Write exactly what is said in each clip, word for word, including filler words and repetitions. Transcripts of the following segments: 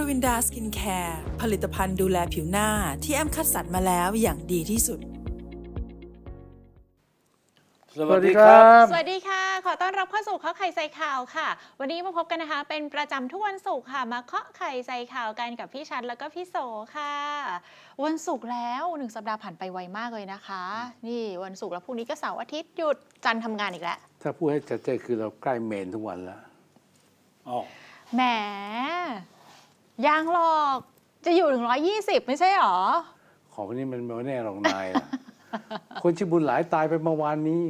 วินดาสกินแคร์ผลิตภัณฑ์ดูแลผิวหน้าที่แอมคัดสรรมาแล้วอย่างดีที่สุดสวัสดีครับสวัสดีค่ะขอต้อนรับเข้าสู่เคาะไข่ใส่ข่าวค่ะวันนี้มาพบกันนะคะเป็นประจำทุกวันศุกร์ค่ะมาเคาะไข่ใส่ข่าวกันกับพี่ชัดแล้วก็พี่โสค่ะวันศุกร์แล้วหนึ่งสัปดาห์ผ่านไปไวมากเลยนะคะนี่วันศุกร์แล้วพรุ่งนี้ก็เสาร์อาทิตย์หยุดจันทร์ทำงานอีกแล้วถ้าพูดให้ชัดเจนคือเราใกล้เมนทุกวันแล้วอ๋อแหมยังหรอกจะอยู่ถึงร้อยยี่สิบไม่ใช่หรอของพวกนี้มันไม่แน่หรอกนายคนชื่อบุญหลายตายไปเมื่อวานนี้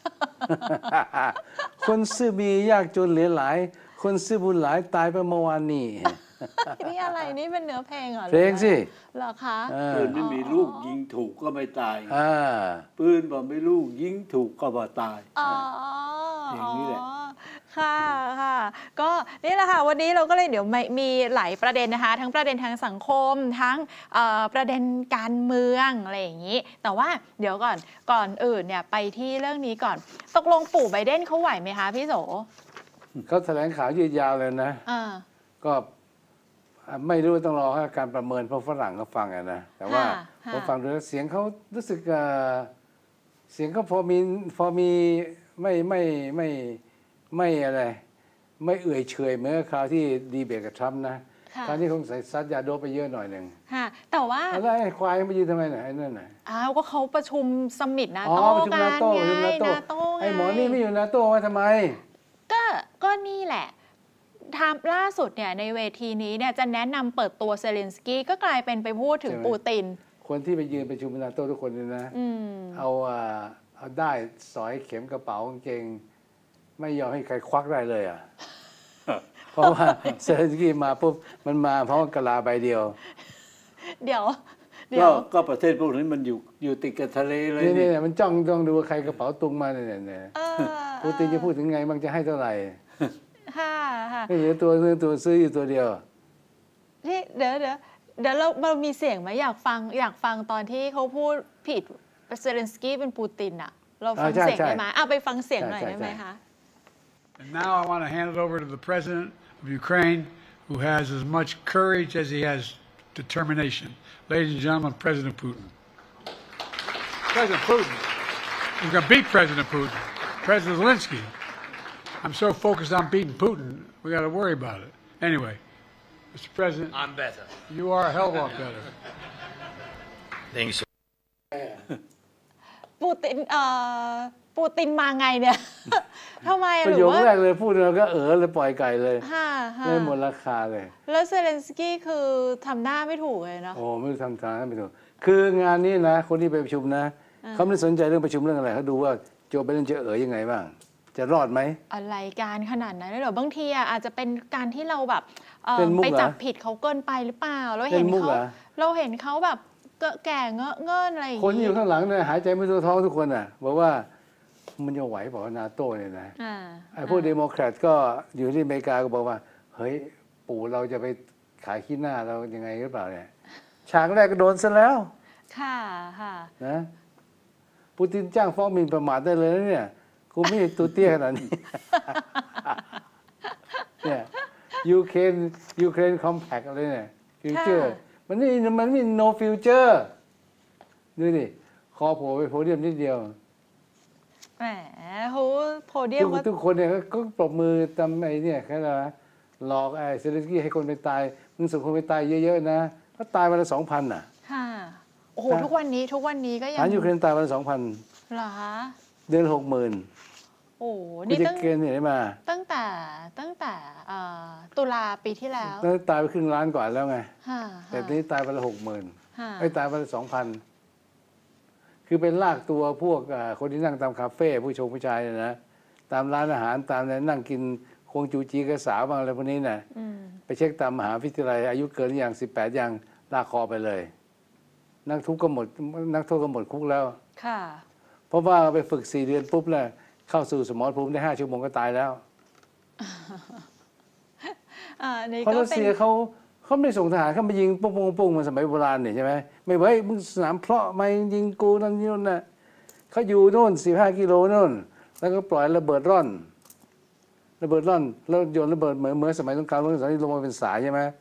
คนซื่อมียากจนเหลือหลายคนซื่อบุญหลายตายไปเมื่อวานนี้นี่อะไรนี่เป็นเนื้อเพลงเหรอเพลงสิเหรอคะปืนไม่มีลูกยิงถูกก็ไม่ตายปืนบอกไม่ลูกยิงถูกก็บ่ตายอย่างนี้แหละค่ะค่ะก็นี่แหละค่ะวันนี้เราก็เลยเดี๋ยวมีหลายประเด็นนะคะทั้งประเด็นทางสังคมทั้งประเด็นการเมืองอะไรอย่างนี้แต่ว่าเดี๋ยวก่อนก่อนอื่นเนี่ยไปที่เรื่องนี้ก่อนตกลงปู่ไบเดนเขาไหวไหมคะพี่โสเขาแถลงข่าวยืดยาวเลยนะก็ไม่รู้ต้องรอให้การประเมินเพราะฝรั่งเขาฟังอะนะแต่ว่าผมฟังดูเสียงเขารู้สึกเสียงเขาพอมีพอมีไม่ไม่ไม่ไม่อะไรไม่เอื่อยเฉยเหมือนคราวที่ดีเบตกับทรัมป์นะคราวนี้คงใส่ซัดยาโดไปเยอะหน่อยหนึ่งแต่ว่าอะไรควายมายืนทำไมไหนนั่นไหนอ้าวก็เขาประชุมสมิตนาโต้กันไงนาโต้ไอ้หมอนี่ไม่อยู่นาโต้มาทำไมก็ก็นี่แหละทำล่าสุดเนี่ยในเวทีนี้เนี่ยจะแนะนำเปิดตัวเซเลนสกี้ก็กลายเป็นไปพูดถึงปูตินคนที่ไปยืนประชุมนาโต้ทุกคนเลยนะเอาเอาได้สอยเข็มกระเป๋ากางเกงไม่ยอมให้ใครควักได้เลยอ่ะ เพราะว่าเซเลนสกี้มาปุ๊บมันมาเพราะกะลาใบเดียวเดี๋ยวก็ก็ประเทศพวกนี้มันอยู่อยู่ติดกับทะเลเลยนี่นี่มันจ้องจ้องดูว่าใครกระเป๋าตุงมาเนี่ยเนี่ยปูตินจะพูดถึงไงบ้างจะให้เท่าไหร่ค่ะค่ะไม่เหลือตัวเนื้อตัวซื้ออยู่ตัวเดียวนี่เดี๋ยวเดี๋ยวเดี๋ยวเราเรามีเสียงไหมอยากฟังอยากฟังตอนที่เขาพูดผิดเซเลนสกี้เป็นปูตินอะเราฟังเสียงได้ไหมเอาไปฟังเสียงหน่อยได้ไหมคะ And now I want to hand it over to the president of Ukraine, who has as much courage as he has determination. Ladies and gentlemen, President Putin. President Putin. We're going to beat President Putin. President Zelensky. I'm so focused on beating Putin, we got to worry about it. Anyway, Mister President. I'm better. You are a hell of a lot better. Thanks. ปูตินเอ่อปูตินมาไงเนี่ยทำไมหรือว่าประโยคแรกเลยพูดเราก็เออเลยปล่อยไก่เลยเลยหมดราคาเลยแล้วเซเลนสกี้คือทำหน้าไม่ถูกเลยเนาะโอ้ไม่ทำทางไม่ถูกคืองานนี้นะคนที่ไปประชุมนะเขาไม่สนใจเรื่องประชุมเรื่องอะไรเขาดูว่าโจไบเดนจะเอ๋ยยังไงบ้างจะรอดไหมอะไรการขนาดนั้นหรอบางทีอาจจะเป็นการที่เราแบบไปจับผิดเขาเกินไปหรือเปล่าเราเห็นเขาเราเห็นเขาแบบแก่เงอะเงินอะไรอย่างนี้คนอยู่ข้างหลังเนี่ยหายใจไม่ทั่วท้องทุกคนอ่ะบอกว่ามันจะไหวบอกว่านาโต้เนี่ยนะไอ้พวกเดโมแครตก็อยู่ที่อเมริกาก็บอกว่าเฮ้ยปู่เราจะไปขายขี้หน้าเรายังไงหรือเปล่าเนี่ยฉากแรกก็โดนซะแล้วค่ะค่ะนะปูตินจ้างฟ้องหมิ่นประมาทได้เลยนะเนี่ยกูไม่ตัวเตี้ยขนาดนี้เนี่ยยูเครนยูเครนคอมแพคอะไรเนี่ยฟิวเจอร์มันนี่มันไม่ no future ดูดิคอโผล่ไปโพเดียมนิดเดียวแหมโหโพเดียมทุกคนเนี่ยก็ปรบมือทำไอ้เนี่ยแค่ไหนหลอกไอ้เซเลนสกี้ให้คนไปตายมึงส่งคนไปตายเยอะๆนะก็ตายวันละสองพันอ่ะค่ะโอ้โหทุกวันนี้ทุกวันนี้ก็ยังทหารยูเครนตายวันละสองพันเหรอคะเดือนหกหมื่นโอ้นี่ตั้งเกณฑ์ไหนมาตั้งแต่ตั้งแต่ตุลาปีที่แล้วแล้วตายไปครึ่งล้านกว่าแล้วไงแต่นี้ตายวันละหกหมื่นไอ้ตายวันละสองพันคือเป็นลากตัวพวกคนที่นั่งตามคาเฟ่ผู้ชมผู้ชายเนี่ยนะตามร้านอาหารตามนั่งกินคงจูจีกระสาวบางอะไรพวกนี้น่ะไปเช็คตามมหาวิทยาลัยอายุเกินอย่างสิบแปดอย่างลากคอไปเลยนักทุกก็หมดนักโทษก็หมดคุกแล้วค่ะเพราะว่าไปฝึกสี่เดือนปุ๊บเลยเข้าสู่สมรภูมิได้ห้าชั่วโมงก็ตายแล้วเพราะรัสเซียเขาเขาไม่ส่งทหารเข้ามายิงปุ้งปุ้งปุ้งมันสมัยโบราณเนี่ยใช่ไหมไม่ไว้มึงสนามเพลาะไม่ยิงกูนั่นนี่นั่นน่ะเขาอยู่โน่นสิบห้ากิโลโน่นแล้วก็ปล่อยระเบิดร่อนระเบิดร่อนแล้วโยนระเบิดเหมือนเหมือนสมัยสงครามโลกครั้งที่ลงมาเป็นสายใช่ไหม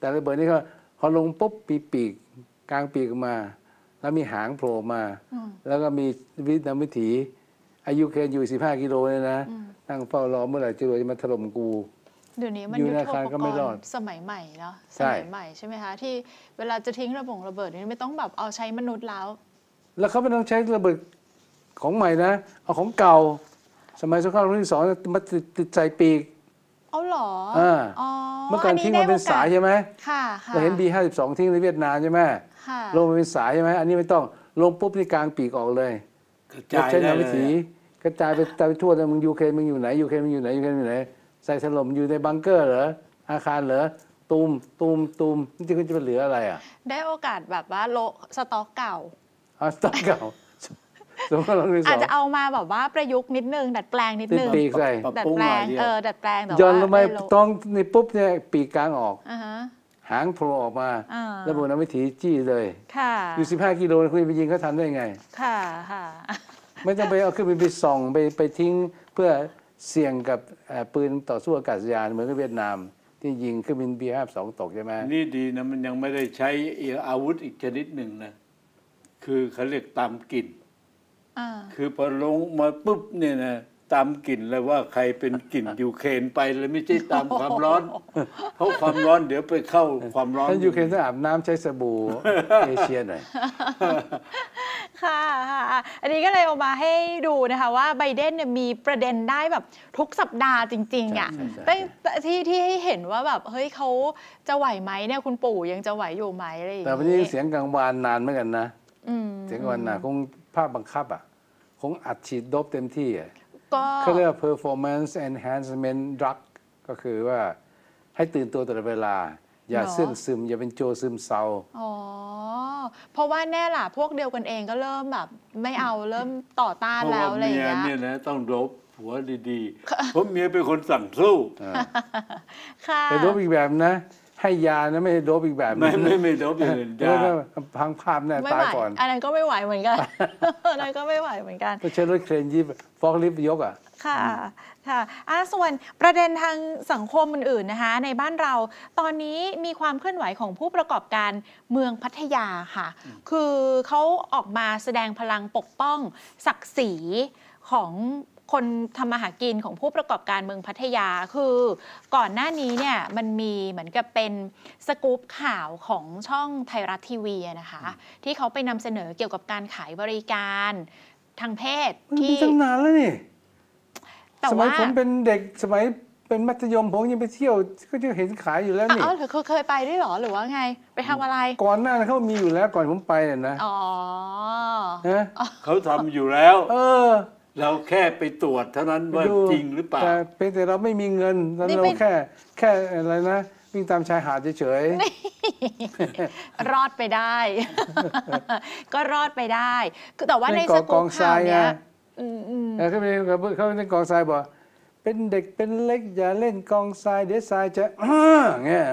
แต่ระเบิดนี่เขาพอลงปุ๊บปีปีกกลางปีกมาแล้วมีหางโผล่มาแล้วก็มีวิถีวิถีอายุเคนอยู่สิบห้ากิโลเลยนะตั้งเฝ้ารอเมื่อไหร่จรวดจะมาถล่มกูเดี๋ยวนี้มันยุทโธปกรณ์สมัยใหม่เนาะสมัยใหม่ใช่ไหมคะที่เวลาจะทิ้งระเบิดระเบิดนี่ไม่ต้องแบบเอาใช้มนุษย์แล้วแล้วเขาไม่ต้องใช้ระเบิดของใหม่นะเอาของเก่าสมัยสงครามโลกที่สองมาติดใส่ปีกเอาหรออ๋อเมื่อก่อนทิ้งมันเป็นสายใช่ไหมค่ะเราเห็น บี ห้าสิบสอง ทิ้งในเวียดนามใช่ไหมลงมาเป็นสายใช่ไหมอันนี้ไม่ต้องลงปุ๊บที่กลางปีกออกเลยใช้วิถีกระจายไปไปทั่วเลยมึงยูเครนมึงอยู่ไหนยูเครนมึงอยู่ไหนยูเครนอยู่ไหนใส่ถล่มอยู่ในบังเกอร์เหรออาคารเหรอตูมตูมตูมนี่จะจะเหลืออะไรอ่ะได้โอกาสแบบว่าโลสต็อกเก่าอ๋อสต็อกเก่าอาจจะเอามาแบบว่าประยุกต์นิดนึงดัดแปลงนิดนึงปีกใส่ดัดแปลงเออดัดแปลงแต่ว่าย้อนลงไปต้องในปุ๊บเนี่ยปีกกลางออกหางโผล่ออกมาระบบน้ำวิถีจี้เลยอยู่สิบห้ากิโลคุณไปยิงเขาทันได้ไงค่ะค่ะไม่ต้องไปเอาขึ้นไปไปส่องไปไปทิ้งเพื่อเสี่ยงกับปืนต่อสู้อากาศยานเหมือนกับเวียดนามที่ยิงเครื่องบิน บี ห้าสิบสอง ตกใช่ไหมนี่ดีนะมันยังไม่ได้ใช้อาวุธอีกชนิดหนึ่งนะคือเขาเรียกตามกลิ่นคือพอลงมาปุ๊บเนี่ยนะตามกลิ่นเลยว่าใครเป็นกลิ่นยูเครนไปเลยไม่ใช่ตามความร้อนเพราะความร้อนเดี๋ยวไปเข้าความร้อนถ้ายูเครนต้องอาบน้ำใช้สบู่เอเชียหน่อยค่ะอันนี้ก็เลยเอามาให้ดูนะคะว่าไบเดนเนี่ยมีประเด็นได้แบบทุกสัปดาห์จริงๆอ่ะที่ที่ให้เห็นว่าแบบเฮ้ยเขาจะไหวไหมเนี่ยคุณปู่ยังจะไหวอยู่ไหมอะไรอย่างเงี้ยแต่วันนี้เสียงกังวานนานเหมือนกันนะเสียงกังวานนานคงภาพบังคับอ่ะคงอัดฉีดโดบเต็มที่อ่ะเขาเรียกว่า performance enhancement drug ก็คือว่าให้ตื่นตัวตลอดเวลาอย่าเสื่อมซึมอย่าเป็นโจซึมเศร้าอ๋อเพราะว่าแน่ล่ะพวกเดียวกันเองก็เริ่มแบบไม่เอาเริ่มต่อต้านแล้วอะไรอย่างเงี้ยเนี่ยนะต้องรบหัวดีๆเพราะเมียเป็นคนสั่งสู้ค่ะแต่รบอีกแบบนะให้ยานะไม่โดบอีกแบบไม่ไม่ไม่โดบอย่างอื่นยาพังภาพแน่ตายก่อนอันนั้นก็ไม่ไหวเหมือนกันอันนั้นก็ไม่ไหวเหมือนกันก็ใช้รถเครนยิบฟอกลิฟต์ยกอ่ะค่ะค่ะอ่ะส่วนประเด็นทางสังคมอื่นๆนะคะในบ้านเราตอนนี้มีความเคลื่อนไหวของผู้ประกอบการเมืองพัทยาค่ะคือเขาออกมาแสดงพลังปกป้องศักดิ์ศรีของคนทำมาหากินของผู้ประกอบการเมืองพัทยาคือก่อนหน้านี้เนี่ยมันมีเหมือนกับเป็นสกู๊ปข่าวของช่องไทยรัฐทีวีนะคะที่เขาไปนำเสนอเกี่ยวกับการขายบริการทางเพศที่ตั้งนานแล้วนี่สมัยผมเป็นเด็กสมัยเป็นมัธยมผมยังไปเที่ยวก็จะเห็นขายอยู่แล้วนี่อ๋อเคยไปด้วยหรอหรือว่าไงไปทำอะไรก่อนหน้านั้นเขามีอยู่แล้วก่อนผมไปน่ะนะอ๋อเขาทำอยู่แล้วเออเราแค่ไปตรวจเท่านั้นว่าจริงหรือเปล่าแต่เป็นแต่เราไม่มีเงินเราแค่แค่อะไรนะวิ่งตามชายหาดเฉยๆรอดไปได้ก็รอดไปได้แต่ว่าในสกู๊ปข่าวเนี้ยเขาเป็นเขาเป็นกองทรายบอกเป็นเด็กเป็นเล็กอย่าเล่นกองทรายเดี๋ยวทรายจะเงี้ย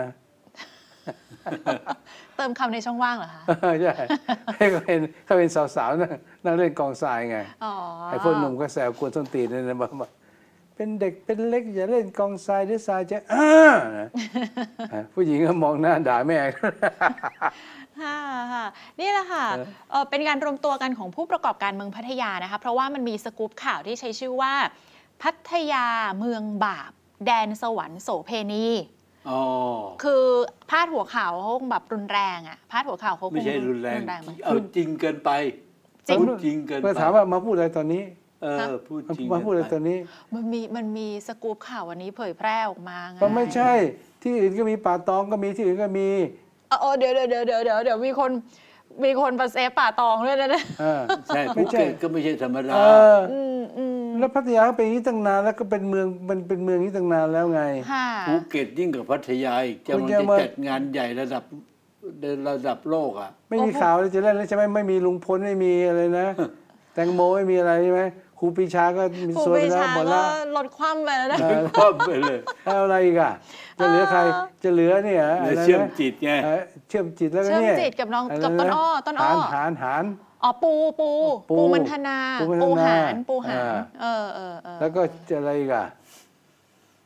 เติมคำในช่องว่างเหรอคะใช่เขาเป็นเขาเป็นสาวๆนั่งเล่นกองทรายไงไอ้พวกหนุ่มก็แซวกวนส้นตีนนั่นนะบอกเป็นเด็กเป็นเล็กอย่าเล่นกองทรายเดี๋ยวทรายจะผู้หญิงก็มองหน้าด่าแม่ค่ะนี่แหละค่ะเป็นการรวมตัวกันของผู้ประกอบการเมืองพัทยานะคะเพราะว่ามันมีสกู๊ปข่าวที่ใช้ชื่อว่าพัทยาเมืองบาปแดนสวรรค์โสเพณีคือพาดหัวข่าวเขาคงแบบรุนแรงอ่ะพาดหัวข่าวเขาคงไม่ใช่รุนแรงเอาจริงเกินไปพูดจริงเกินไปถามว่ามาพูดอะไรตอนนี้เออพูดจริงมาพูดอะไรตอนนี้มันมีมันมีสกู๊ปข่าววันนี้เผยแพร่ออกมาไงก็ไม่ใช่ที่อื่นก็มีป่าตองก็มีที่อื่นก็มีอ๋อเดี๋ยวเดี๋ยวเดี๋ยวเดี๋ยวเดี๋ยวเดี๋ยวมีคนมีคนประเซฟป่าตองด้วยนะเนี่ยใช่ภูเก็ตก็ไม่ใช่ธรรมดาแล้วพัทยาเป็นอย่างนี้ตั้งนานแล้วก็เป็นเมืองมันเป็นเมืองนี้ตั้งนานแล้วไงภูเก็ตยิ่งกว่าพัทยาอีกจะมันจะจัดงานใหญ่ระดับระดับโลกอ่ะไม่มีข่าวเลยจะเล่นแล้วใช่ไหมไม่มีลุงพลไม่มีอะไรนะแตงโมไม่มีอะไรใช่ไหมครูปีชาก็มีส่วนแล้วหมดแล้วลดความไปแล้วนะลดความไปเลยอะไรอีกอ่ะจะเหลือใครจะเหลือเนี่ยเชื่อมจิตไงเชื่อมจิตแล้วก็เนี่ยเชื่อมจิตกับน้องกับต้นอ้อต้นอ้อหานหานอ๋อปูปูปูมันธนาปูหานปูหานเออเออแล้วก็จะอะไรอีกอ่ะ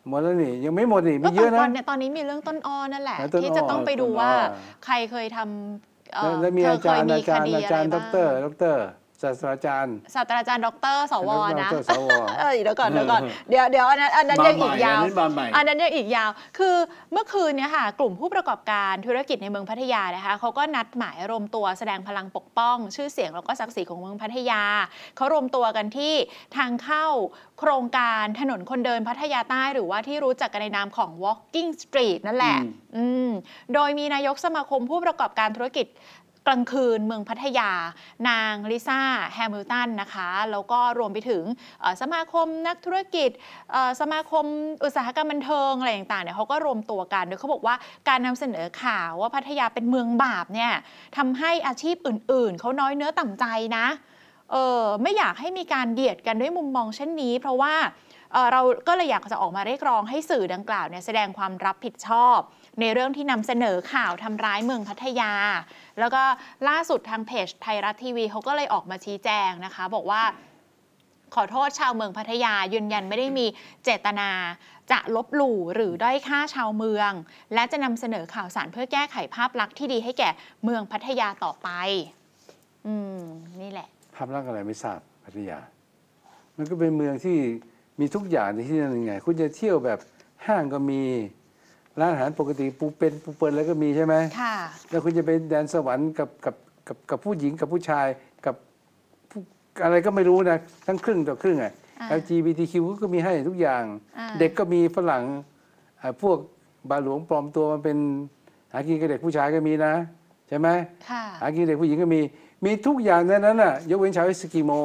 หมดแล้วนี่ยังไม่หมดนี่มีก็เยอะนะตอนเนี่ยตอนนี้มีเรื่องต้นอ้อนั่นแหละต้นอ้อที่จะต้องไปดูว่าต้นอ้อใครเคยทำเอ่อแล้วมีเธอาเคจารยย์มีอาจารคย์ดีอาอะจารไรย์ด็บ้าอง กเตอร์ด็อกเตอร์ศาสตราจารย์ศาสตราจารย์ดอกเตอรสวนะดอกเตอรสวเออเดี๋ยวก่อนเดี๋ยวก่อนเดี๋ยวเดี๋ยวอันนั้นอันนั้นยังอีกยาวมาใหม่อันนั้นยังอีกยาว คือเมื่อคืนเนี่ยค่ะกลุ่มผู้ประกอบการธุรกิจในเมืองพัทยานะคะเขาก็นัดหมายรวมตัวแสดงพลังปกป้อง ชื่อเสียงแล้วก็ศักดิ์ศรีของเมืองพัทยาเขารวมตัวกันที่ทางเข้าโครงการถนนคนเดินพัทยาใต้หรือว่าที่รู้จักกันในนามของ Walking Street นั่นแหละอืมโดยมีนายกสมาคมผู้ประกอบการธุรกิจกลางคืนเมืองพัทยานางลิซ่าแฮมิลตันนะคะแล้วก็รวมไปถึงสมาคมนักธุรกิจสมาคมอุตสาหกรรมบันเทิงอะไรต่างๆเนี่ยเขาก็รวมตัวกันโดยเขาบอกว่าการนำเสนอข่าวว่าพัทยาเป็นเมืองบาปเนี่ยทำให้อาชีพอื่นๆเขาน้อยเนื้อต่ำใจนะเออไม่อยากให้มีการเหยียดกันด้วยมุมมองเช่นนี้เพราะว่าเราก็เลยอยากจะออกมาเรียกร้องให้สื่อดังกล่าวเนี่ยแสดงความรับผิดชอบในเรื่องที่นำเสนอข่าวทำร้ายเมืองพัทยาแล้วก็ล่าสุดทางเพจไทยรัฐทีวีเขาก็เลยออกมาชี้แจงนะคะบอกว่าขอโทษชาวเมืองพัทยายืนยันไม่ได้มีเจตนาจะลบหลู่หรือด้อยค่าชาวเมืองและจะนำเสนอข่าวสารเพื่อแก้ไขภาพลักษณ์ที่ดีให้แก่เมืองพัทยาต่อไปอืมนี่แหละภาพลักษณ์อะไรไม่ทราบพัทยามันก็เป็นเมืองที่มีทุกอย่างในที่นั่นยังไงคุณจะเที่ยวแบบห้างก็มีร้านอาหารปกติปูเป็นปูเปิลแล้วก็มีใช่ไหมค่ะแล้วคุณจะไปแดนสวรรค์กับกับกับกับผู้หญิงกับผู้ชายกับอะไรก็ไม่รู้นะทั้งครึ่งต่อครึ่งอ่ะ แอล จี บี ที คิว ก็มีให้ทุกอย่างเด็กก็มีฝรั่งพวกบาหลวงปลอมตัวมันเป็นหากินกับเด็กผู้ชายก็มีนะใช่ไหมหากินเด็กผู้หญิงก็มีมีทุกอย่างในนั้นน่ะยกเว้นชาวเอสกิโม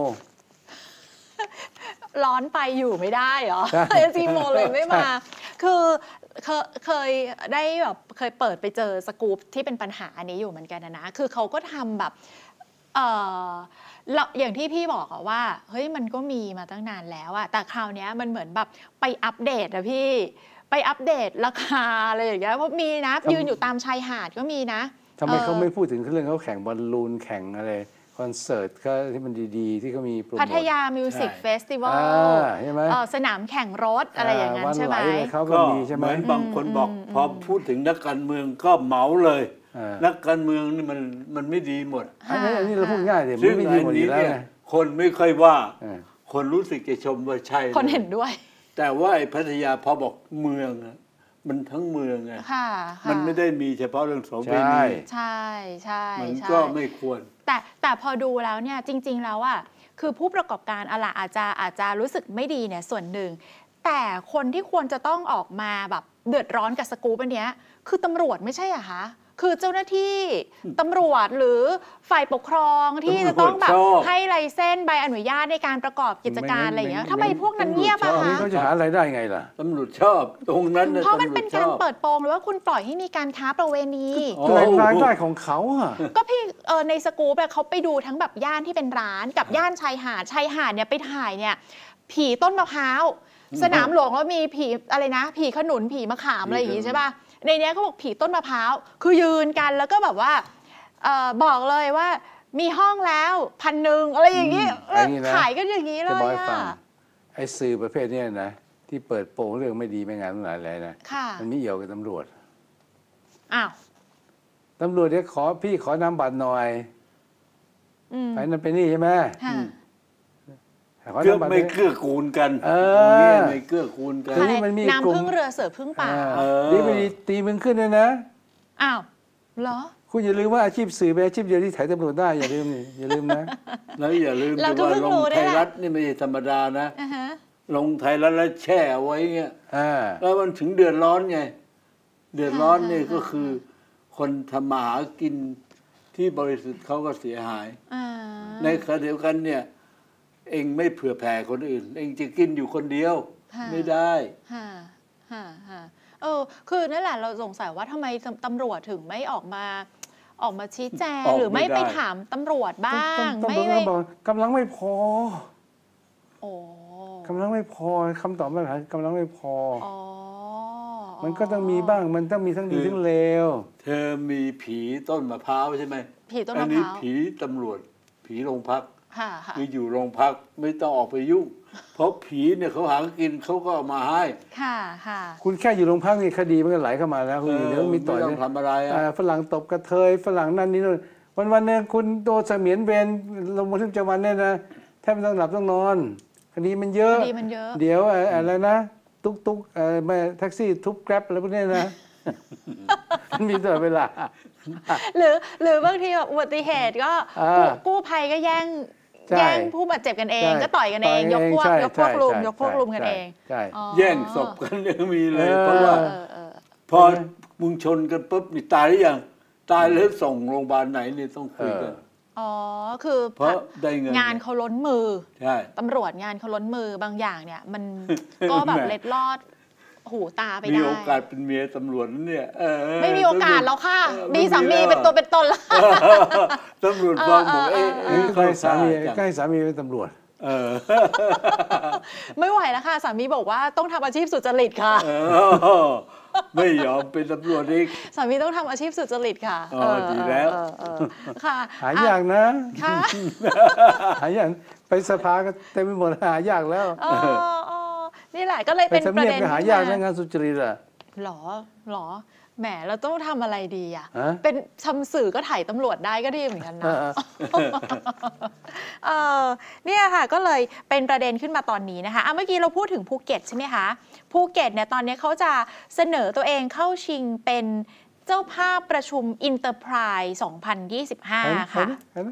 ร้อนไปอยู่ไม่ได้เหรอเอสกิโมเลยไม่มาคือเคยเคยได้แบบเคยเปิดไปเจอสกู๊ปที่เป็นปัญหาอันนี้อยู่เหมือนกันนะคือเขาก็ทำแบบเอออย่างที่พี่บอกอะว่าเฮ้ยมันก็มีมาตั้งนานแล้วอะแต่คราวนี้มันเหมือนแบบไปอัปเดตอะพี่ไปอัปเดตราคาอะไรอย่างเงี้ยเพราะมีนะยืนอยู่ตามชายหาดก็มีนะทำไมเขาไม่พูดถึงเรื่องเขาแข่งบอลลูนแข่งอะไรคอนเสิร์ตก็ที่มันดีๆที่เขามีโปรโมทพัทยามิวสิกเฟสติวัลใช่ไหมสนามแข่งรถอะไรอย่างนั้นใช่ไหมเขาก็มีใช่ไหมเหมือนบางคนบอกพอพูดถึงนักการเมืองก็เหมาเลยนักการเมืองนี่มันมันไม่ดีหมดอันนี้อันนี้เราพูดง่ายเลยมันไม่ดีหมดอยู่แล้วคนไม่ค่อยว่าคนรู้สึกจะชมว่าใช่คนเห็นด้วยแต่ว่าไอ้พัทยาพอบอกเมืองมันทั้งเมืองไงมันไม่ได้มีเฉพาะเรื่องโสเภณีใช่ใช่มันก็ไม่ควรแต่แต่พอดูแล้วเนี่ยจริงๆแล้วอ่ะคือผู้ประกอบการอะไรอาจจะอาจจะรู้สึกไม่ดีเนี่ยส่วนหนึ่งแต่คนที่ควรจะต้องออกมาแบบเดือดร้อนกับสกู๊ปอันเนี้ยคือตำรวจไม่ใช่เหรอคะคือเจ้าหน้าที่ตำรวจหรือฝ่ายปกครองที่จะต้องแบบให้ไลเซนส์ใบอนุญาตในการประกอบกิจการอะไรอย่างเงี้ยทำไมพวกนั้นเงียบอะคะเขาจะหาอะไรได้ไงล่ะตำรวจชอบตรงนั้นเพราะมันเป็นการเปิดโปงหรือว่าคุณปล่อยให้มีการค้าประเวณีรายได้ของเขาอะก็พี่เออในสกู๊ปเขาไปดูทั้งแบบย่านที่เป็นร้านกับย่านชายหาดชายหาดเนี่ยไปถ่ายเนี่ยผีต้นมะพร้าวสนามหลวงแล้วมีผีอะไรนะผีขนุนผีมะขามอะไรอย่างงี้ใช่ป่ะในนี้เขาบอกผีต้นมะพร้าวคือยืนกันแล้วก็แบบว่าบอกเลยว่ามีห้องแล้วพันหนึ่งอะไรอย่างนี้ขายกันอย่างนี้เลยอ่ะไอ้สื่อประเภทนี้นะที่เปิดโปงเรื่องไม่ดีไม่งามหลายอะไรนะมันไม่เอี่ยวกับตำรวจอ้าวตำรวจเนี่ยขอพี่ขอนำบัตรหน่อยไปนั่นไปนี่ใช่ไหมเกื้อไม่เกื้อกูลกันเออไม่เกื้อกูลกันน้ำพึ่งเรือเสือพึ่งป่าดีไม่ดีตีมึงขึ้นเลยนะอ้าวเหรอคุณอย่าลืมว่าอาชีพสื่อเป็นอาชีพเดียวที่ถ่ายตำรวจได้อย่าลืมนี่อย่าลืมนะแล้วอย่าลืมว่าลงไทยรัฐนี่ไม่ใช่ธรรมดานะลงไทยรัฐแล้วแช่ไว้เงี้ยแล้วมันถึงเดือดร้อนไงเดือดร้อนนี่ก็คือคนทำมาหากินที่บริสุทธิ์เขาก็เสียหายในขณะเดียวกันเนี่ยเองไม่เผื่อแผ่คนอื่นเองจะกินอยู่คนเดียวไม่ได้ฮ่าฮ่าฮ่าเออคือนั่นแหละเราสงสัยว่าทำไมตำรวจถึงไม่ออกมาออกมาชี้แจงหรือไม่ไปถามตำรวจบ้างไม่ไม่กำลังไม่พอโอ้กำลังไม่พอคำตอบมาหากำลังไม่พอมันก็ต้องมีบ้างมันต้องมีทั้งดีทั้งเลวเธอมีผีต้นมะพร้าวใช่ไหมผีต้นมะพร้าวอันนี้ผีตำรวจผีโรงพักค่ะค่ะคืออยู่โรงพักไม่ต้องออกไปยุ่งเพราะผีเนี่ยเขาหากินเขาก็เอามาให้ค่ะค่ะคุณแค่อยู่โรงพักนี่คดีมันก็ไหลเข้ามาแล้วคุณอยู่เดี๋ยวมีต่อยไม่ต้องทำอะไรอ่ะฝรั่งตบกระเทยฝรั่งนั่นนี่นู่นวันวันนึงคุณโดนเสมียนเวรลงบันทึกประจำวันเนี่ยนะแทบไม่ต้องหลับต้องนอนคดีมันเยอะคดีมันเยอะเดี๋ยวอะไรนะตุ๊กตุ๊กไม่แท็กซี่ทุบแกร็บอะไรพวกนี้นะมีตลอดเวลาหรือหรือบางทีแบบอุบัติเหตุก็กู้ภัยก็แย่งแย่งผู้บาดเจ็บกันเองก็ต่อยกันเองยกพวกยกพวกรุมยกพวกรุมกันเองแย่งศพกันยังมีเลยเพราะว่าพอมึงชนกันปุ๊บนี่ตายหรือยังตายแล้วส่งโรงพยาบาลไหนนี่ต้องคุยกันอ๋อคือเพราะได้เงินงานเขาล้นมือใช่ตำรวจงานเขาล้นมือบางอย่างเนี่ยมันก็แบบเล็ดลอดหูตาไปได้มีโอกาสเป็นเมียตำรวจเนี่ยไม่มีโอกาสแล้วค่ะมีสามีเป็นตัวเป็นตนแล้วตำรวจบอกบอกเอ๊ะใกล้สามีใกล้สามีเป็นตำรวจไม่ไหวแล้วค่ะสามีบอกว่าต้องทำอาชีพสุจริตค่ะไม่ยอมเป็นตำรวจอีกสามีต้องทำอาชีพสุจริตค่ะอ๋อดีแล้วค่ะหายากนะค่ะหายากไปสภาก็เต็มไปหมดหายากแล้วนี่แหละก็เลยเป็นประเด็นหายากนะงานสุจริตอะหรอหรอแหมเราต้องทำอะไรดีอ่ะเป็นทำสื่อก็ถ่ายตำรวจได้ก็ดีเหมือนกันนะเออเนี่ยค่ะก็เลยเป็นประเด็นขึ้นมาตอนนี้นะคะอ่ะเมื่อกี้เราพูดถึงภูเก็ตใช่ไหมคะภูเก็ตเนี่ยตอนนี้เขาจะเสนอตัวเองเข้าชิงเป็นเจ้าภาพประชุม Enterprise สองพันยี่สิบห้าค่ะ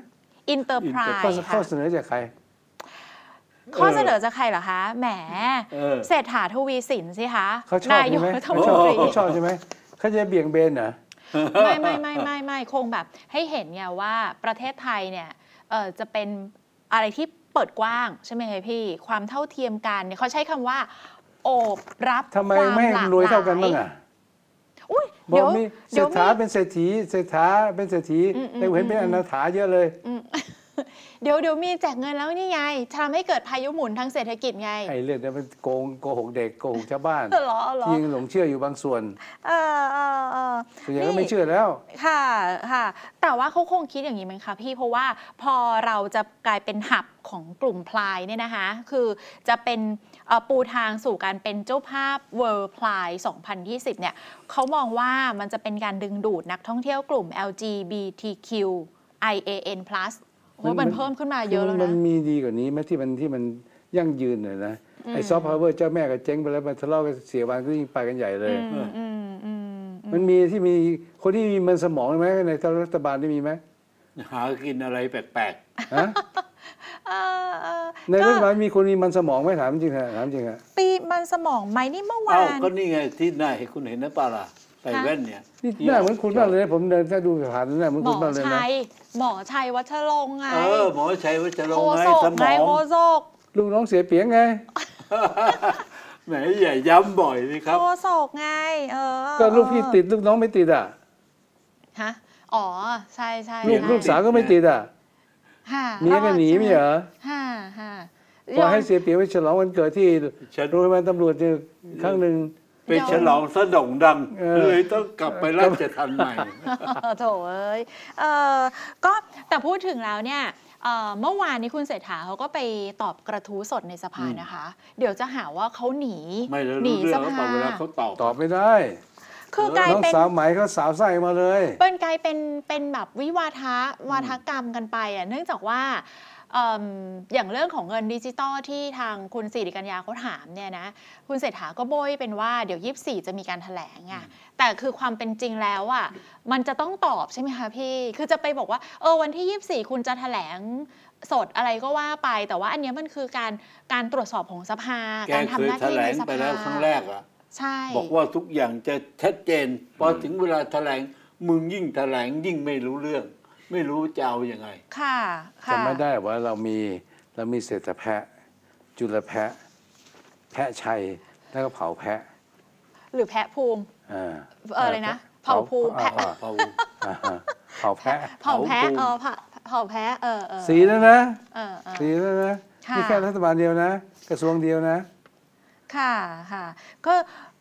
Enterprise ค่ะข้อเสนอจากใครข้อเสนอจะใครเหรอคะแหมเศรษฐาทวีสินสิคะเขาชอบใช่ไหมเขาชอบเขาชอบใช่ไหมเขาจะเบี่ยงเบนเหรอไม่ไม่ไม่ไม่ไม่คงแบบให้เห็นไงว่าประเทศไทยเนี่ยจะเป็นอะไรที่เปิดกว้างใช่ไหมคะพี่ความเท่าเทียมกันเนี่ยเขาใช้คำว่าโอบรับทำไมไม่รวยเท่ากันบ้างอ่ะเดี๋ยวมีเศรษฐาเป็นเศรษฐีเศรษฐาเป็นเศรษฐีแต่เห็นเป็นอนาถาเยอะเลยเดี๋ยวเดี๋ยวมีแจกเงินแล้วนี่ไงทำให้เกิดพายุหมุนทางเศรษฐกิจไงไอ้เรื่องนี้มันโกงโกหกเด็กโกหกชาวบ้านที่ยังหลงเชื่ออยู่บางส่วนเออเออเออส่วนใหญ่ก็ไม่เชื่อแล้วค่ะค่ะแต่ว่าเขาคงคิดอย่างนี้มั้งคะพี่เพราะว่าพอเราจะกลายเป็นหับของกลุ่มพลายเนี่ยนะคะคือจะเป็นปูทางสู่การเป็นเจ้าภาพ World Pride สองพันยี่สิบเนี่ยเขามองว่ามันจะเป็นการดึงดูดนักท่องเที่ยวกลุ่ม แอล จี บี ที คิว ไอ เอ เอ็น พลัสโอ้มันเพิ่มขึ้นมาเยอะแล้วนะมันมีดีกว่านี้ไหมที่มันที่มันยั่งยืนหน่อยนะไอ้ซอฟต์พาวเวอร์เจ้าแม่ก็เจ๊งไปแล้วมันทะเลาะกันเสียวันก็ยิ่งไปกันใหญ่เลยมันมีที่มีคนที่มีมันสมองไหมในรัฐบาลที่มีไหมหากินอะไรแปลกๆฮะในรัฐบาลมีคนมีมันสมองไหมถามจริงฮะถามจริงฮะปีมันสมองไหมนี่เมื่อวานก็นี่ไงที่หน้าให้คุณเห็นนะป่าล่ะใส่แว่นเนี่ยหน้าเหมือนคุณมากเลยผมเดินถ้าดูผ่านหน้าเหมือนคุณมากเลยนะหมอชัยวัชรงค์ไงเออหมอชัยวัชรงค์ไงสมองโคศกลูกน้องเสียเปียงไงแหมใหญ่ย้ำบ่อยสิครับโคศกไงเออก็ลูกพี่ติดลูกน้องไม่ติดอ่ะฮะอ๋อใช่ใช่ลูกลูกสาวก็ไม่ติดอ่ะเมียก็หนีไม่เหรอฮ่าฮ่าพอให้เสียเปียงไปฉลองวันเกิดที่โรงพยาบาลตำรวจเจอครั้งหนึ่งไปฉลองซะโด่งดังเลยต้องกลับไปราชทัณฑ์ใหม่โถเอ้ยเออก็แต่พูดถึงแล้วเนี่ยเมื่อวานนี้คุณเศรษฐาเขาก็ไปตอบกระทู้สดในสภานะคะเดี๋ยวจะหาว่าเขาหนีหนีสภาเขาตอบตอบไม่ได้คือกลายเป็นสาวไหมเขาสาวไส้มาเลยเป็นกลายเป็นเป็นแบบวิวาทะวาทกรรมกันไปอ่ะเนื่องจากว่าอย่างเรื่องของเงินดิจิตอลที่ทางคุณสิริกัญญาเขาถามเนี่ยนะคุณเศรษฐาก็โบยเป็นว่าเดี๋ยวยี่สิบสี่จะมีการแถลงอ่ะแต่คือความเป็นจริงแล้วอ่ะมันจะต้องตอบใช่ไหมคะพี่คือจะไปบอกว่าเออวันที่ยี่สิบสี่คุณจะแถลงสดอะไรก็ว่าไปแต่ว่าอันนี้มันคือการการตรวจสอบของสภาการทำหน้าที่ในสภาไปแล้วครั้งแรกอ่ะใช่บอกว่าทุกอย่างจะชัดเจนพอถึงเวลาแถลงมึงยิ่งแถลงยิ่งไม่รู้เรื่องไม่รู้จะเอาอย่างไงค่ะจำไม่ได้ว่าเรามีเรามีเศรษฐแพะจุลแพะแพะชัยแล้วก็เผาแพะหรือแพะภูมิอะไรนะเผาภูมิแพะเผาเผาแพะเผาแพะเออเผาแพะเออสีแล้วนะสีแล้วนะนี่แค่รัฐบาลเดียวนะกระทรวงเดียวนะค่ะค่ะก็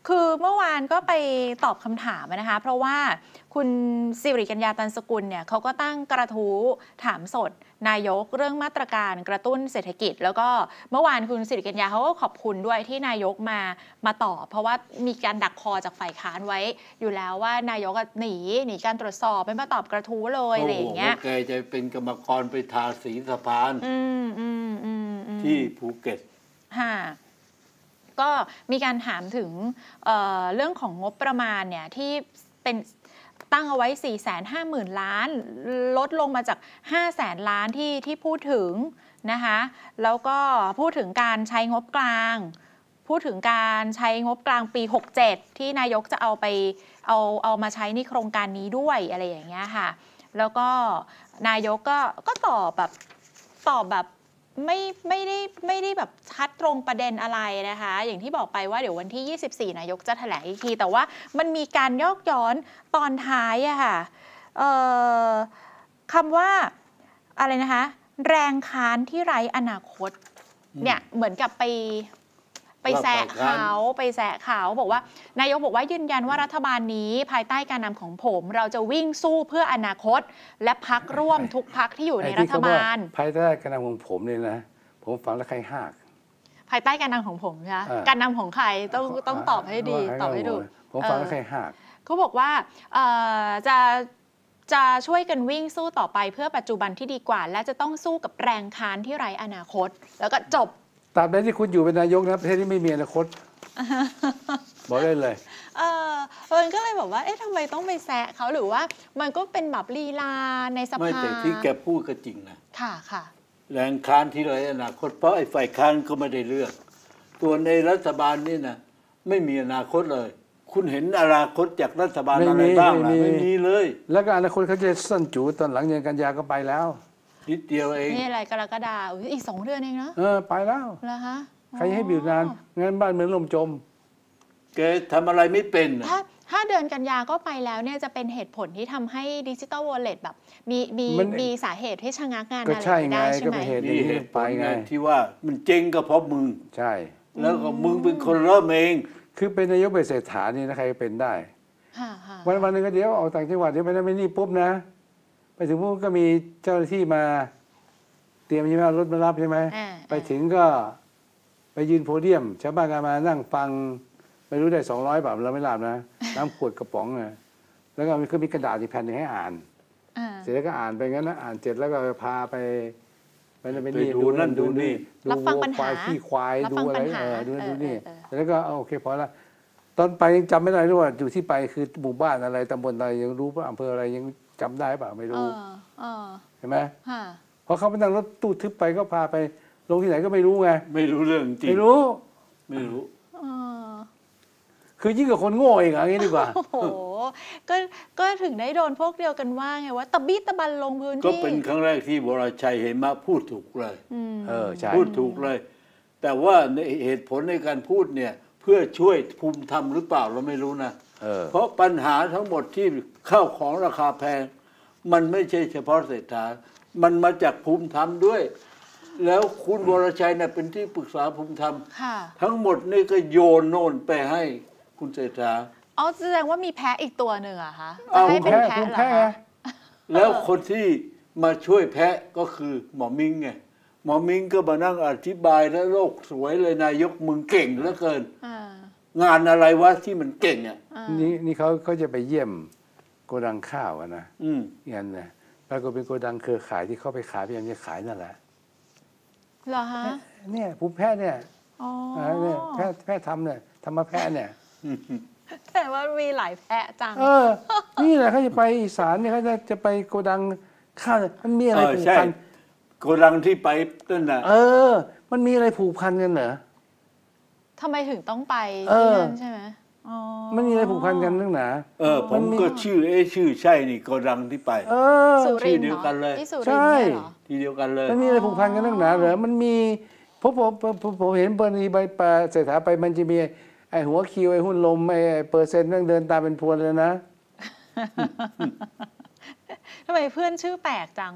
คือเมื่อวานก็ไปตอบคำถามนะคะเพราะว่าคุณสิริกัญญาตันสกุลเนี่ยเขาก็ตั้งกระทู้ถามสดนายกเรื่องมาตรการกระตุ้นเศรษฐกิจแล้วก็เมื่อวานคุณสิริกัญญาเขาก็ขอบคุณด้วยที่นายกมามาตอบเพราะว่ามีการดักคอจากฝ่ายค้านไว้อยู่แล้วว่านายกหนีหนีการตรวจสอบไม่มาตอบกระทู้เลยอะไรอย่างเงี้ยแกจะเป็นกรรมกรไปทาสีสะพานอืมอืมอืมที่ภูเก็ตค่ะก็มีการถามถึง เ, เรื่องของงบประมาณเนี่ยที่เป็นตั้งเอาไว้ สี่แสนห้าหมื่น ล้านลดลงมาจาก ห้าแสน ล้านที่ที่พูดถึงนะคะแล้วก็พูดถึงการใช้งบกลางพูดถึงการใช้งบกลางปีหกเจ็ดที่นายกจะเอาไปเอาเอามาใช้ในโครงการนี้ด้วยอะไรอย่างเงี้ยค่ะแล้วก็นายกก็ก็ตอบแบบตอบแบบไม่ไม่ได้ไม่ได้แบบชัดตรงประเด็นอะไรนะคะอย่างที่บอกไปว่าเดี๋ยววันที่ยี่สิบสี่นายกจะแถลงอีกทีแต่ว่ามันมีการยอกย้อนตอนท้ายอะค่ะคำว่าอะไรนะคะแรงค้านที่ไร้อนาคตเนี่ยเหมือนกับไปไปแซะเขาไปแซะเขาบอกว่านายกบอกว่ายืนยันว่ารัฐบาลนี้ภายใต้การนำของผมเราจะวิ่งสู้เพื่ออนาคตและพรรคร่วมทุกพรรคที่อยู่ในรัฐบาลภายใต้การนำของผมเนี่ยนะผมฟังแล้วใครหักภายใต้การนำของผมใช่ไหมการนำของใครต้องต้องตอบให้ดีตอบให้ดูผมฟังแล้วใครหักเขาบอกว่าจะจะช่วยกันวิ่งสู้ต่อไปเพื่อปัจจุบันที่ดีกว่าและจะต้องสู้กับแรงค้านที่ไร้อนาคตแล้วก็จบตราบใดที่คุณอยู่เป็นนายกนะประเทศนี้ไม่มีอนาคตบอกได้เลยเออมันก็เลยบอกว่าเอ๊ะทำไมต้องไปแซะเขาหรือว่ามันก็เป็นแบบลีลาในสภาไม่แต่ที่แกพูดก็จริงนะค่ะค่ะแรงค้านที่ไร้อนาคตเพราะไอ้ฝ่ายค้านก็ไม่ได้เลือกตัวในรัฐบาลนี่นะไม่มีอนาคตเลยคุณเห็นอนาคตจากรัฐบาลอะไรบ้างล่ะไม่มีเลยแล้วก็อนาคตเขาจะสั้นจูตอนหลังเดือนกันยาก็ไปแล้วนิดเดียวเองนี่อะไรกรกฎาคมอีกสองเดือนเองนะเออไปแล้วแล้วฮะใครให้บิวงานงานบ้านเมืองล่มจมแกทำอะไรไม่เป็นถ้าถ้าเดือนกันยาก็ไปแล้วเนี่ยจะเป็นเหตุผลที่ทำให้ดิจิตอลวอลเล็ตแบบมีมีมีสาเหตุที่ชะงักงานอะไรได้ใช่ไหมก็เป็นเหตุไปไงที่ว่ามันเจ๊งก็เพราะมึงใช่แล้วก็มึงเป็นคนเริ่มเองคือเป็นนายกเป็นเศรษฐานี่นะใครเป็นได้วันวันนึงก็เดี๋ยวออกต่างจังหวัดเดี๋ยวไปนั่นไปนี่ปุ๊บนะไปถึงปุ๊บก็มีเจ้าหน้าที่มาเตรียมใช่ไหมรถมารับใช่ไหมไปถึงก็ไปยืนโพเดียมชาวบ้านก็มานั่งฟังไม่รู้ได้สองร้อยบาทเราไม่รับนะน้ำขวดกระป๋องนะแล้วก็มีก็มีกระดาษที่แผ่นให้อ่านเสร็จแล้วก็อ่านไปงั้นนะอ่านเสร็จแล้วก็พาไปไปนั่นไปนี่ดูนั่นดูนี่รับฟังปัญหาขี้ควายดูอะไรเออดูนั่นดูนี่แล้วก็โอเคพอละตอนไปยังจำไม่ได้ด้วยว่าอยู่ที่ไปคือหมู่บ้านอะไรตำบลอะไรยังรู้ว่าอำเภออะไรยังจำได้เปล่าไม่รู้เห็นไหมพอเขาไปนั่งรถตู้ทึบไปก็พาไปลงที่ไหนก็ไม่รู้ไงไม่รู้เรื่องจริงไม่รู้ไม่รู้คือยิ่งกับคนโง่เองอย่างนี้ดีกว่าโอ้โหก็ก็ถึงได้โดนพวกเดียวกันว่าไงว่าตะบี้ตะบันลงพื้นที่ก็เป็นครั้งแรกที่วรชัยเหมะพูดถูกเลยเออใช่พูดถูกเลยแต่ว่าในเหตุผลในการพูดเนี่ยเพื่อช่วยภูมิธรรมหรือเปล่าเราไม่รู้นะเพราะปัญหาทั้งหมดที่ข้าวของราคาแพงมันไม่ใช่เฉพาะเศรษฐามันมาจากภูมิธรรมด้วยแล้วคุณวรชัยเนี่ยเป็นที่ปรึกษาภูมิธรรมทั้งหมดนี่ก็โยนโน่นไปให้คุณเศรษฐาอ๋อแสดงว่ามีแพ้อีกตัวหนึ่งอะคะจะให้เป็นแพ้เหรอคะแล้วคนที่มาช่วยแพ้ก็คือหมอมิงไงหมอมิงก็มานั่งอธิบายแล้วโลกสวยเลยนายกมึงเก่งเหลือเกินงานอะไรวะที่มันเก่งอ่ะนี่นี่เขาเขาจะไปเยี่ยมโกดังข้าวนะอืมงั้นนะปรากฏเป็นโกดังเครือข่ายที่เขาไปขายพยายามจะขายนั่นแหละเหรอฮะเนี่ยภูมิแพ้เนี่ยอ๋อเนี่ยแพ้แพ้ทำเนี่ยทำมาแพ้เนี่ยแต่ว่ามีหลายแพะจังเออนี่แหละเขาจะไปอีสานเนี่ยเขาจะจะไปโกดังข้าวมันมีอะไรผูกพันโกดังที่ไปนั่นน่ะเออมันมีอะไรผูกพันกันเหรอทำไมถึงต้องไปที่นั่นใช่ไหมอ๋อมันมีอะไรผูกพันกันตั้งหนาเออผมก็ชื่อเอ๊ชื่อใช่นี่โกดังที่ไปเออชื่อเดียวกันเลยใช่ที่เดียวกันเลยมันมีอะไรผูกพันกันตั้งหนาเหรอมันมีผมผมผมเห็นเบอร์นีใบปลาเศรษฐาไปมันจะมีไอ้หัวคิวไอ้หุ้นลมไอ้เปอร์เซ็นต์นั่งเดินตามเป็นพวนเลยนะทำไมเพื่อนชื่อแปลกจัง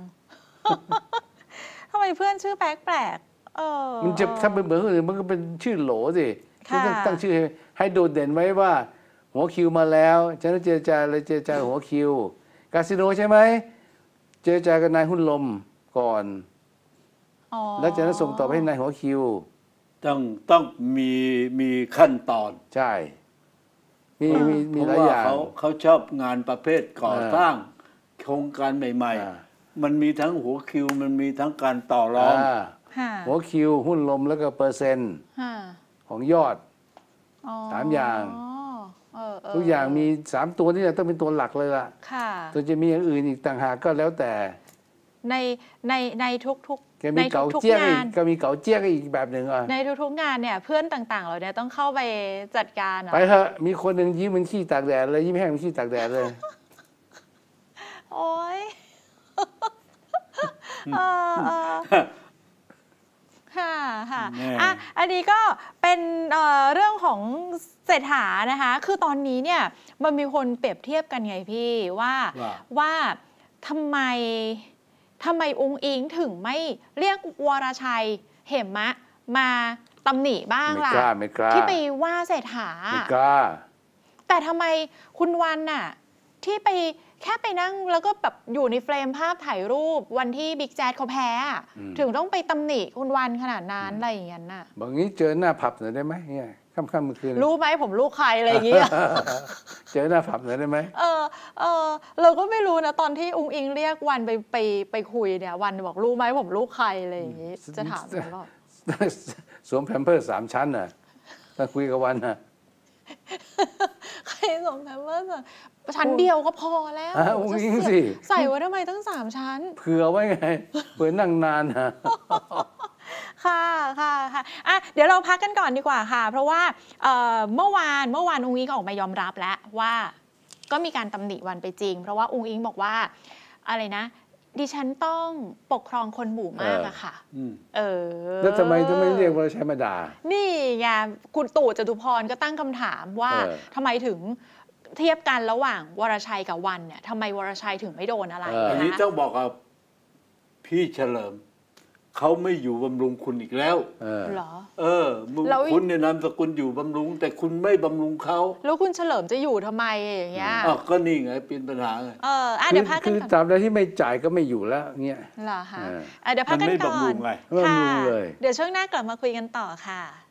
ทำไมเพื่อนชื่อแปลกแปลกเออมันจะถ้าเป็นเหมือนอื่นมันก็เป็นชื่อโหลสิค่ะตั้งชื่อให้ให้โดดเด่นไว้ว่าหัวคิวมาแล้วฉะนั้นเจรจาเลยเจรจาหัวคิวคาสิโนใช่ไหมเจรจากับนายหุ้นลมก่อนแล้วจากนั้นส่งต่อไปให้นายหัวคิวต้องต้องมีมีขั้นตอนใช่มีมีมีหลายอย่างเขาเขาชอบงานประเภทก่อสร้างโครงการใหม่ๆมันมีทั้งหัวคิวมันมีทั้งการต่อรองหัวคิวหุ้นลมแล้วก็เปอร์เซ็นต์ของยอดสามอย่างทุกอย่างมีสามตัวนี่ต้องเป็นตัวหลักเลยล่ะตัวจะมีอย่างอื่นอีกต่างหากก็แล้วแต่ในในในทุกๆในทุกๆงานก็มีเก๋าเจี้ยกอีกแบบหนึ่งอ่ะในทุกๆงานเนี่ยเพื่อนต่างๆเราเนี่ยต้องเข้าไปจัดการไปเถอะมีคนหนึ่งยิ้มมันขี้ตากแดดเลยยิ้มแห้งมันขี้ตากแดดเลยโอ้ยค่ะค่ะอ่ะอันนี้ก็เป็นเอ่อเรื่องของเศรษฐานะคะคือตอนนี้เนี่ยมันมีคนเปรียบเทียบกันไงพี่ว่าว่าทำไมทำไมองค์อิงถึงไม่เรียกวรชัยเหมะมาตำหนิบ้างล่ะที่ไปว่าเศรษฐาไม่กล้าแต่ทำไมคุณวันน่ะที่ไปแค่ไปนั่งแล้วก็แบบอยู่ในเฟรมภาพถ่ายรูปวันที่บิ๊กแจ๊ดเขาแพ้ถึงต้องไปตำหนิคุณวันขนาดนั้นอะไรอย่างนั้นน่ะบางนี้เจอหน้าผับหน่อยได้ไหมเนี่ยค่ำๆเมื่อคืนรู้ไหมผมลูกใครอะไรอย่างเงี้ยเจอหน้าผับหน่อยได้ไหมเออเออเราก็ไม่รู้นะตอนที่อุ้งอิงเรียกวันไปไปไปคุยเนี่ยวันบอกรู้ไหมผมลูกใครอะไรอย่างงี้จะถามตลอดสวมแพมเพิร์สสามชั้นน่ะถ้าคุยกับวันน่ะใครสวมแพมเพิร์สชั้นเดียวก็พอแล้วอุ้งอิงสิใส่ไว้ทำไมตั้งสามชั้นเผื่อไว้ไงเผื่อนั่งนานนะค่ะค่ะค่ะอ่ะเดี๋ยวเราพักกันก่อนดีกว่าค่ะเพราะว่าเมื่อวานเมื่อวานอุ้งอิงก็ออกมายอมรับแล้วว่าก็มีการตำหนิวันไปจริงเพราะว่าอุ้งอิงบอกว่าอะไรนะดิฉันต้องปกครองคนหมู่มากอะค่ะเออแล้วทำไมทำไมเรียกว่าใช้มาด่านี่ไงคุณตู่จตุพรก็ตั้งคำถามว่าทำไมถึงเทียบกันระหว่างวรชัยกับวันเนี่ยทำไมวรชัยถึงไม่โดนอะไรอันนี้ต้องบอกกับพี่เฉลิมเขาไม่อยู่บำรุงคุณอีกแล้วเหรอเออคุณเนี่ยนามสกุลอยู่บำรุงแต่คุณไม่บำรุงเขาแล้วคุณเฉลิมจะอยู่ทำไมอย่างเงี้ยอ๋อก็นี่ไงเป็นปัญหาไงเอออ่ะเดี๋ยวพักกันคือตราบใดที่ไม่จ่ายก็ไม่อยู่แล้วเงี้ยเหรอคะเดี๋ยวพักกันก่อนค่ะเดี๋ยวช่วงหน้ากลับมาคุยกันต่อค่ะ